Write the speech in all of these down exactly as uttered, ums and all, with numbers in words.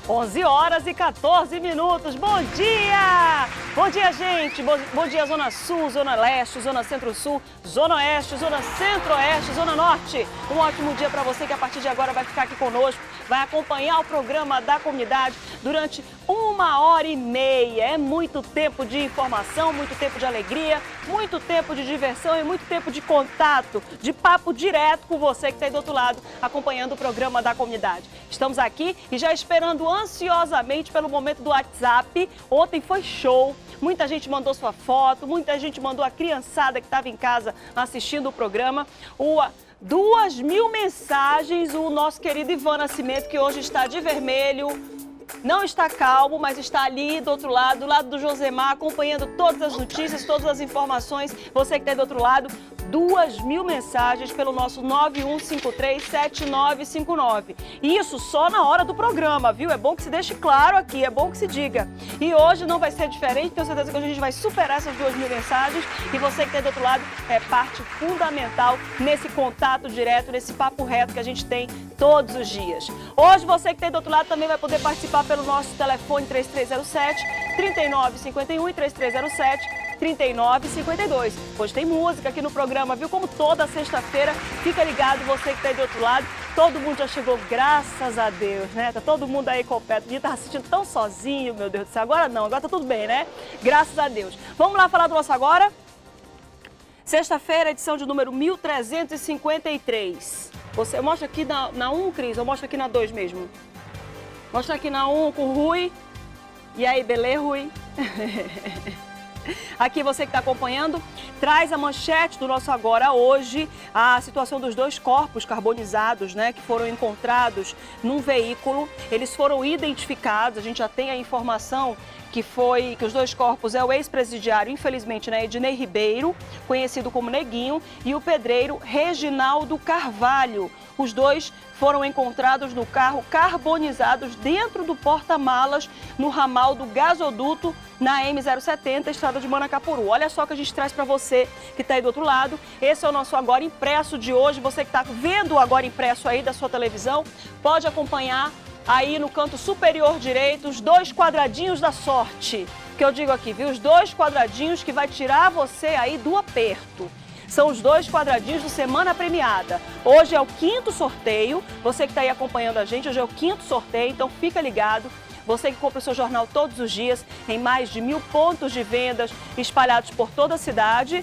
onze horas e quatorze minutos. Bom dia! Bom dia, gente! Bom, bom dia, Zona Sul, Zona Leste, Zona Centro-Sul, Zona Oeste, Zona Centro-Oeste, Zona Norte. Um ótimo dia para você que a partir de agora vai ficar aqui conosco, vai acompanhar o programa da comunidade durante uma hora e meia. É muito tempo de informação, muito tempo de alegria, muito tempo de diversão e muito tempo de contato, de papo direto com você que está aí do outro lado, acompanhando o programa da comunidade. Estamos aqui e já esperando ansiosamente pelo momento do WhatsApp. Ontem foi show, muita gente mandou sua foto, muita gente mandou a criançada que estava em casa assistindo o programa. O, duas mil mensagens, o nosso querido Ivan Nascimento, que hoje está de vermelho, não está calmo, mas está ali do outro lado, do lado do Josemar, acompanhando todas as notícias, todas as informações. Você que está do outro lado, duas mil mensagens pelo nosso nove um cinco três sete nove cinco nove. Isso só na hora do programa, viu? É bom que se deixe claro aqui, é bom que se diga. E hoje não vai ser diferente, tenho certeza que a gente vai superar essas duas mil mensagens. E você que está do outro lado é parte fundamental nesse contato direto, nesse papo reto que a gente tem todos os dias. Hoje você que está do outro lado também vai poder participar pelo nosso telefone três três zero sete, três nove cinco um e três três zero sete, três nove cinco dois. Hoje tem música aqui no programa, viu? Como toda sexta-feira, fica ligado, você que está aí do outro lado. Todo mundo já chegou, graças a Deus, né? Tá todo mundo aí completo. Eu tava assistindo tão sozinho, meu Deus do céu. Agora não, agora tá tudo bem, né? Graças a Deus. Vamos lá falar do nosso agora? Sexta-feira, edição de número mil trezentos e cinquenta e três. Você mostra aqui na, na um, Cris, ou mostra aqui na dois mesmo? Mostra aqui na um com o Rui. E aí, beleza, Rui? Aqui você que está acompanhando, traz a manchete do nosso Agora hoje, a situação dos dois corpos carbonizados, né, que foram encontrados num veículo. Eles foram identificados, a gente já tem a informação que foi que os dois corpos é o ex-presidiário, infelizmente, né, Ednei Ribeiro, conhecido como Neguinho, e o pedreiro Reginaldo Carvalho. Os dois foram encontrados no carro carbonizados dentro do porta-malas no ramal do gasoduto na M zero setenta, estrada de Manacapuru. Olha só o que a gente traz para você que está aí do outro lado. Esse é o nosso Agora Impresso de hoje. Você que está vendo o Agora Impresso aí da sua televisão, pode acompanhar aí no canto superior direito os dois quadradinhos da sorte. Que eu digo aqui, viu? Os dois quadradinhos que vai tirar você aí do aperto. São os dois quadradinhos do Semana Premiada. Hoje é o quinto sorteio. Você que está aí acompanhando a gente, hoje é o quinto sorteio, então fica ligado. Você que compra o seu jornal todos os dias, em mais de mil pontos de vendas espalhados por toda a cidade.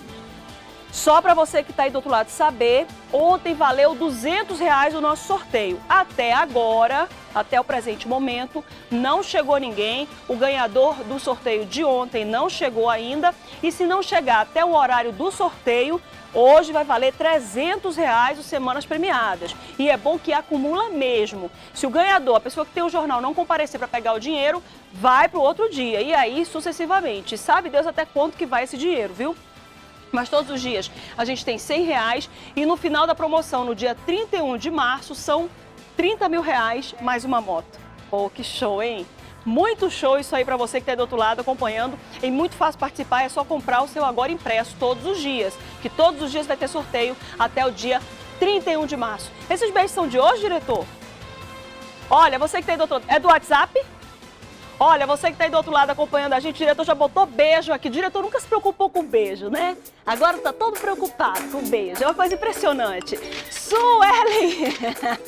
Só para você que está aí do outro lado saber, ontem valeu duzentos reais o nosso sorteio. Até agora, até o presente momento, não chegou ninguém. O ganhador do sorteio de ontem não chegou ainda. E se não chegar até o horário do sorteio, hoje vai valer trezentos reais os Semanas Premiadas. E é bom que acumula mesmo. Se o ganhador, a pessoa que tem o jornal, não comparecer para pegar o dinheiro, vai para o outro dia. E aí, sucessivamente. Sabe Deus até quanto que vai esse dinheiro, viu? Mas todos os dias a gente tem cem reais e no final da promoção, no dia trinta e um de março, são trinta mil reais mais uma moto. Pô, que show, hein? Muito show isso aí para você que está do outro lado acompanhando. É muito fácil participar, é só comprar o seu Agora Impresso todos os dias. Que todos os dias vai ter sorteio até o dia trinta e um de março. Esses beijos são de hoje, diretor? Olha, você que está aí do outro lado, é do WhatsApp? Olha, você que está aí do outro lado acompanhando a gente, o diretor já botou beijo aqui. O diretor nunca se preocupou com beijo, né? Agora está todo preocupado com beijo. É uma coisa impressionante. Suelen!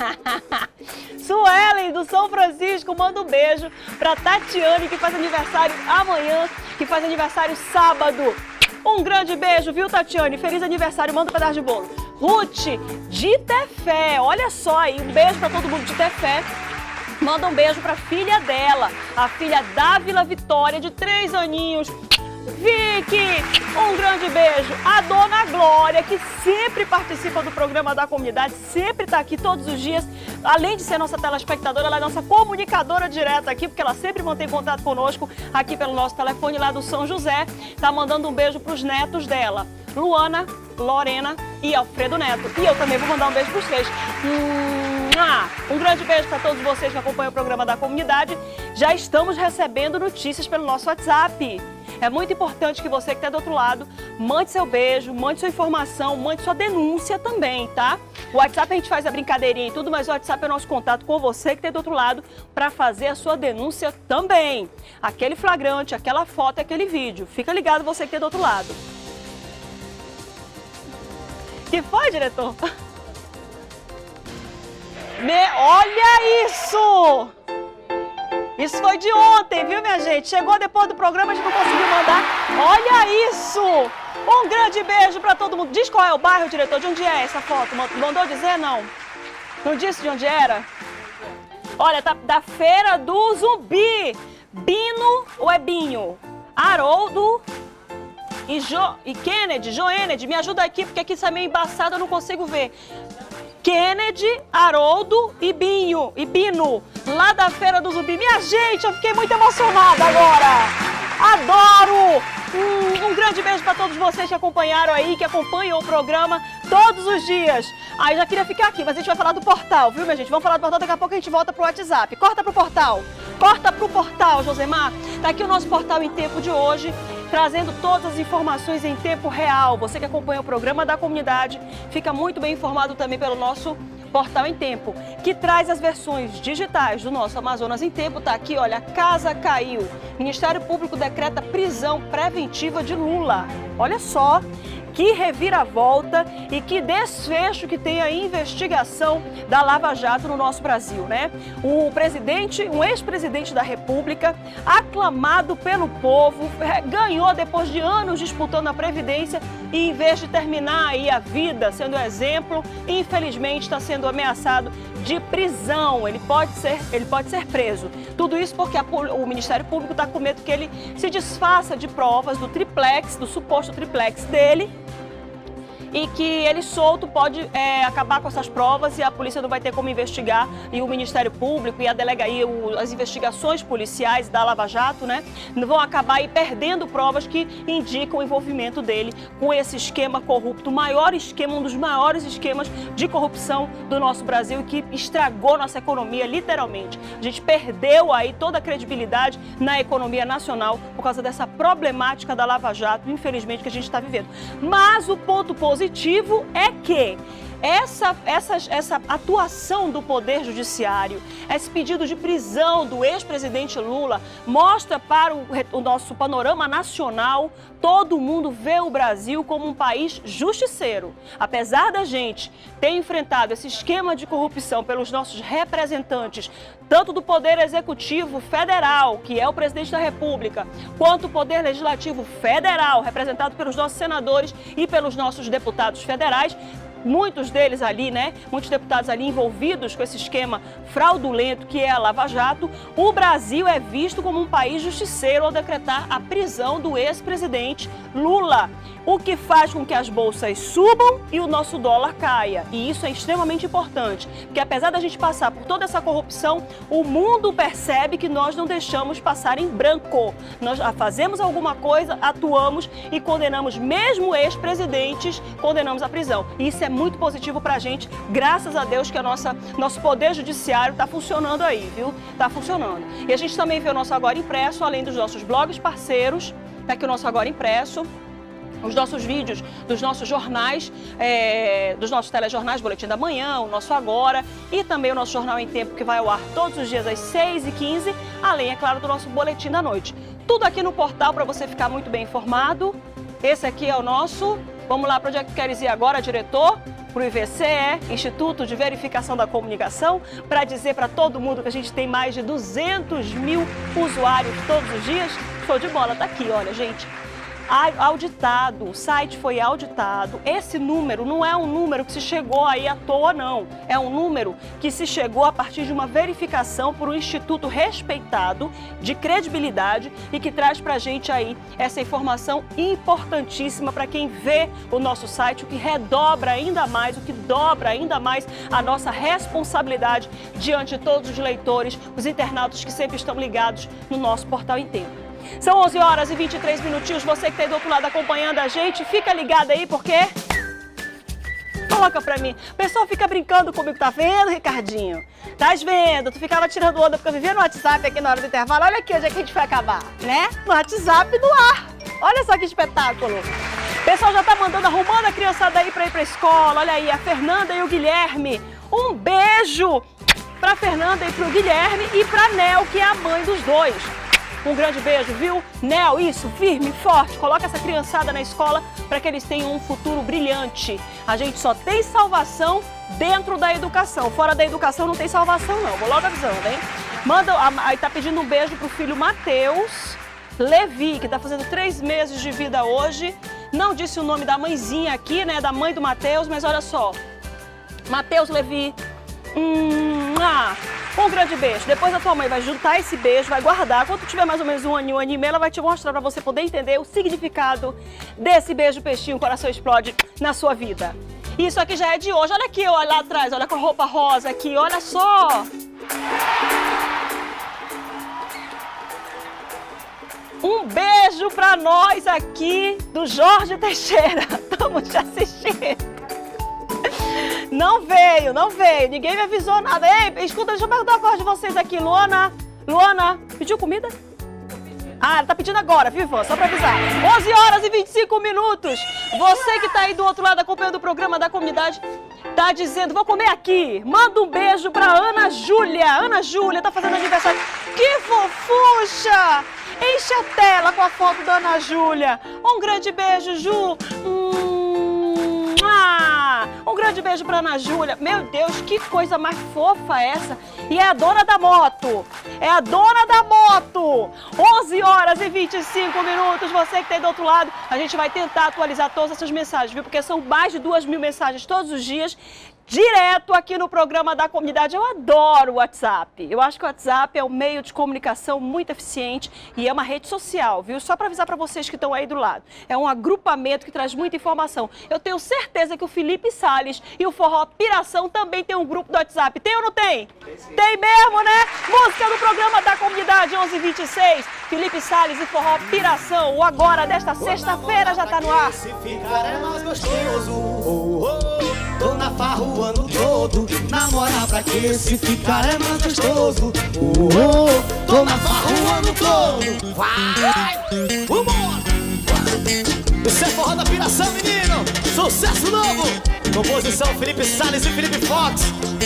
Suelen, do São Francisco, manda um beijo para Tatiane, que faz aniversário amanhã, que faz aniversário sábado. Um grande beijo, viu, Tatiane? Feliz aniversário, manda um pedaço de bolo. Ruth, de Tefé, olha só aí, um beijo para todo mundo de Tefé. Manda um beijo para a filha dela, a filha Dávila Vitória, de três aninhos. Vicky, um grande beijo. A dona Glória, que sempre participa do programa da comunidade, sempre está aqui todos os dias. Além de ser nossa telespectadora, ela é nossa comunicadora direta aqui, porque ela sempre mantém contato conosco aqui pelo nosso telefone lá do São José. Tá mandando um beijo para os netos dela, Luana, Lorena e Alfredo Neto. E eu também vou mandar um beijo para os três. Hum... Um grande beijo para todos vocês que acompanham o programa da comunidade. Já estamos recebendo notícias pelo nosso WhatsApp. É muito importante que você que está do outro lado, mande seu beijo, mande sua informação, mande sua denúncia também, tá? O WhatsApp a gente faz a brincadeirinha e tudo, mas o WhatsApp é nosso contato com você que está do outro lado para fazer a sua denúncia também. Aquele flagrante, aquela foto, aquele vídeo. Fica ligado você que está do outro lado. Que foi, diretor? Me... Olha isso! Isso foi de ontem, viu, minha gente? Chegou depois do programa, a gente não conseguiu mandar. Olha isso! Um grande beijo para todo mundo. Diz qual é o bairro, diretor? De onde é essa foto? Mandou dizer, não? Não disse de onde era? Olha, tá da Feira do Zumbi. Bino ou é Binho? Haroldo e, jo... e Kennedy, Joened, me ajuda aqui, porque aqui isso é meio embaçado, eu não consigo ver. Kennedy, Haroldo e Binho, e Bino, lá da Feira do Zumbi. Minha gente, eu fiquei muito emocionada agora. Adoro! Um, um grande beijo para todos vocês que acompanharam aí, que acompanham o programa todos os dias. Aí já queria ficar aqui, mas a gente vai falar do portal, viu, minha gente? Vamos falar do portal, daqui a pouco a gente volta pro WhatsApp. Corta pro portal. Corta pro portal, Josemar. Tá aqui o nosso portal em tempo de hoje, trazendo todas as informações em tempo real. Você que acompanha o programa da comunidade fica muito bem informado também pelo nosso Portal em Tempo, que traz as versões digitais do nosso Amazonas em Tempo. Tá aqui, olha, a casa caiu. Ministério Público decreta prisão preventiva de Lula. Olha só. Que reviravolta e que desfecho que tem a investigação da Lava Jato no nosso Brasil, né? O presidente, um ex-presidente da República, aclamado pelo povo, ganhou depois de anos disputando a Previdência e, em vez de terminar aí a vida sendo exemplo, infelizmente está sendo ameaçado de prisão. Ele pode ser, ele pode ser preso. Tudo isso porque a, o Ministério Público está com medo que ele se desfaça de provas do triplex, do suposto triplex dele, e que ele solto pode é, acabar com essas provas e a polícia não vai ter como investigar, e o Ministério Público e a delegacia, o, as investigações policiais da Lava Jato, né, vão acabar aí perdendo provas que indicam o envolvimento dele com esse esquema corrupto, o maior esquema, um dos maiores esquemas de corrupção do nosso Brasil, que estragou nossa economia literalmente. A gente perdeu aí toda a credibilidade na economia nacional por causa dessa problemática da Lava Jato, infelizmente, que a gente está vivendo. Mas o ponto positivo positivo é que essa, essa, essa atuação do Poder Judiciário, esse pedido de prisão do ex-presidente Lula, mostra para o, o nosso panorama nacional, todo mundo vê o Brasil como um país justiceiro. Apesar da gente ter enfrentado esse esquema de corrupção pelos nossos representantes, tanto do Poder Executivo Federal, que é o presidente da República, quanto o Poder Legislativo Federal, representado pelos nossos senadores e pelos nossos deputados federais, muitos deles ali, né, muitos deputados ali envolvidos com esse esquema fraudulento que é a Lava Jato, o Brasil é visto como um país justiceiro ao decretar a prisão do ex-presidente Lula, o que faz com que as bolsas subam e o nosso dólar caia. E isso é extremamente importante, porque apesar da gente passar por toda essa corrupção, o mundo percebe que nós não deixamos passar em branco. Nós fazemos alguma coisa, atuamos e condenamos mesmo ex-presidentes, condenamos à prisão. Isso é muito positivo pra gente, graças a Deus que a nossa, nosso Poder Judiciário tá funcionando aí, viu? Tá funcionando. E a gente também vê o nosso Agora Impresso, além dos nossos blogs parceiros, tá aqui o nosso Agora Impresso, os nossos vídeos dos nossos jornais, é, dos nossos telejornais, Boletim da Manhã, o nosso Agora, e também o nosso Jornal em Tempo, que vai ao ar todos os dias às seis e quinze, além, é claro, do nosso Boletim da Noite. Tudo aqui no portal para você ficar muito bem informado. Esse aqui é o nosso... Vamos lá, para onde é que queres ir agora, diretor? Para o I V C E, Instituto de Verificação da Comunicação, para dizer para todo mundo que a gente tem mais de duzentos mil usuários todos os dias. Show de bola, tá aqui, olha, gente. Auditado, o site foi auditado. Esse número não é um número que se chegou aí à toa, não. É um número que se chegou a partir de uma verificação por um instituto respeitado, de credibilidade, e que traz pra gente aí essa informação importantíssima para quem vê o nosso site, o que redobra ainda mais, o que dobra ainda mais a nossa responsabilidade diante de todos os leitores, os internautas que sempre estão ligados no nosso Portal em Tempo. São onze horas e vinte e três minutinhos, você que está aí do outro lado acompanhando a gente, fica ligado aí porque Coloca pra mim. O pessoal fica brincando comigo, tá vendo, Ricardinho? Tá vendo? Tu ficava tirando onda porque eu vivia no WhatsApp aqui na hora do intervalo. Olha aqui onde é que a gente vai acabar, né? No WhatsApp no ar. Olha só que espetáculo. O pessoal já tá mandando, arrumando a criançada aí pra ir pra escola. Olha aí, a Fernanda e o Guilherme. Um beijo pra Fernanda e pro Guilherme e pra Nel, que é a mãe dos dois. Um grande beijo, viu? Nel, isso, firme, forte. Coloca essa criançada na escola para que eles tenham um futuro brilhante. A gente só tem salvação dentro da educação. Fora da educação não tem salvação, não. Vou logo avisando, hein? Manda, aí tá pedindo um beijo pro filho Matheus Levi, que tá fazendo três meses de vida hoje. Não disse o nome da mãezinha aqui, né? Da mãe do Matheus, mas olha só. Matheus Levi. Hum, ah, um grande beijo. Depois a tua mãe vai juntar esse beijo, vai guardar. Quando tiver mais ou menos um aninho, um aninho e meio, ela vai te mostrar pra você poder entender o significado desse beijo peixinho, o coração explode na sua vida. Isso aqui já é de hoje. Olha aqui, olha lá atrás, olha com a roupa rosa aqui, olha só. Um beijo pra nós aqui do Jorge Teixeira. Estamos te assistindo. Não veio, não veio. Ninguém me avisou nada. Ei, escuta, deixa eu perguntar a voz de vocês aqui. Luana, Luana, pediu comida? Ah, ela tá pedindo agora, viu, Ivan? Só pra avisar. onze horas e vinte e cinco minutos. Você que tá aí do outro lado acompanhando o programa da comunidade, tá dizendo, vou comer aqui. Manda um beijo pra Ana Júlia. Ana Júlia tá fazendo aniversário. Que fofucha! Enche a tela com a foto da Ana Júlia. Um grande beijo, Ju. Hum... Ah, um grande beijo pra Ana Júlia. Meu Deus, que coisa mais fofa essa. E é a dona da moto. É a dona da moto. onze horas e vinte e cinco minutos. Você que tem do outro lado, a gente vai tentar atualizar todas essas mensagens, viu? Porque são mais de duas mil mensagens todos os dias, direto aqui no programa da comunidade. Eu adoro o WhatsApp. Eu acho que o WhatsApp é um meio de comunicação muito eficiente e é uma rede social, viu? Só para avisar para vocês que estão aí do lado. É um agrupamento que traz muita informação. Eu tenho certeza que o Felipe Salles e o Forró Piração também tem um grupo do WhatsApp. Tem ou não tem? Tem, sim. Tem mesmo, né? Música do programa da comunidade onze e vinte e seis. Felipe Salles e Forró Piração. O Agora desta sexta-feira já tá no ar. Se ficar é mais gostoso. Oh, oh, tô na farra o ano todo. Namorar pra quê? Se ficar é mais gostoso. Oh, oh, tô na farra o ano todo. Vai! Vambora! Isso é Forró da Piração, menino! Sucesso novo! Composição Felipe Salles e Felipe Fox.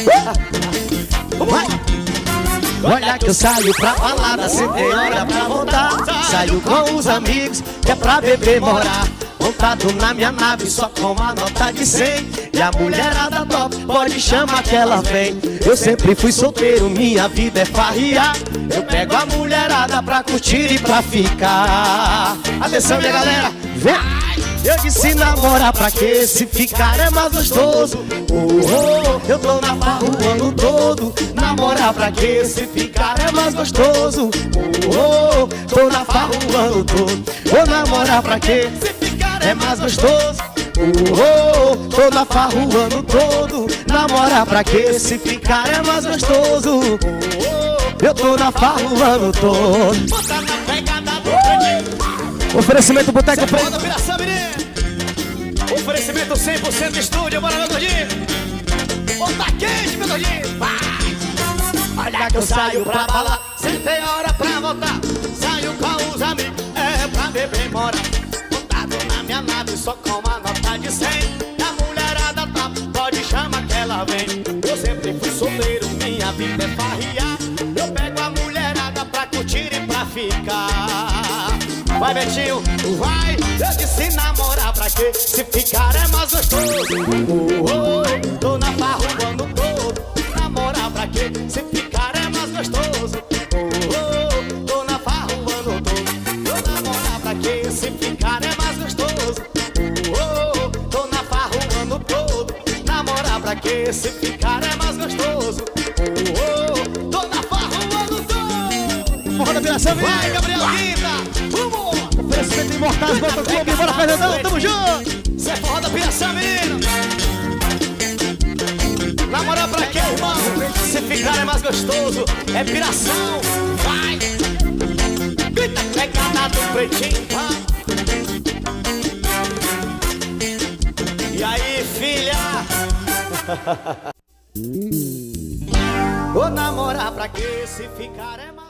Vambora! Olha que eu saio pra balada, cê tem hora pra voltar. Saio com os amigos, que é pra beber morar. Montado na minha nave, só com uma nota de cem. E a mulherada top, pode chamar que ela vem. Eu sempre fui solteiro, minha vida é farriar. Eu pego a mulherada pra curtir e pra ficar. Atenção, minha galera, vem! Eu disse namorar pra quê? Se ficar é mais gostoso. Oh, oh, eu tô na farra o ano todo. Namorar pra quê? Se ficar é mais gostoso. Oh, oh, tô na farra o ano todo. Vou namorar pra quê? Se ficar é mais gostoso. Oh, oh, tô na farra o ano todo. Namorar pra quê? Se ficar é mais gostoso. Oh, oh, eu tô na farra o ano todo. Bota na pegada do cantinho. Oferecimento Boteco Preto. Oferecimento cem por cento estúdio, bora meu gordinho. Bota quente, meu gordinho. Vai. Olha que eu saio pra balada, sem ter hora pra voltar. Saio com os amigos, é pra beber morar. Montado na minha nave, só com uma nota de cem. A mulherada top, pode chamar que ela vem. Eu sempre fui solteiro, minha vida é farriar. Eu pego a mulherada pra curtir e pra ficar. Vai, Betinho, vai. Eu disse namorar pra quê? Se ficar é mais gostoso. Oh, oh, tô na farra o ano todo. Namorar pra quê? Se ficar é mais gostoso. Oh, oh, tô na farra o ano todo. Tô namorar pra quê? Se ficar é mais gostoso. Oh, oh, tô na farra o ano todo. Namorar pra quê? Se ficar é mais gostoso. Oh, oh, tô na farra o ano todo. Forró da Piração, vai, Gabriel Guita. Vamos! Oferecimento Imortais, Bota Clube, bora Fernandão, tamo junto! Isso é Forró da Piração, menino! Namorar pra quê, irmão? Se ficar é mais gostoso, é piração, vai! Grita, pegada do pretinho, vai! E aí, filha? Vou namorar pra que se ficar é mais.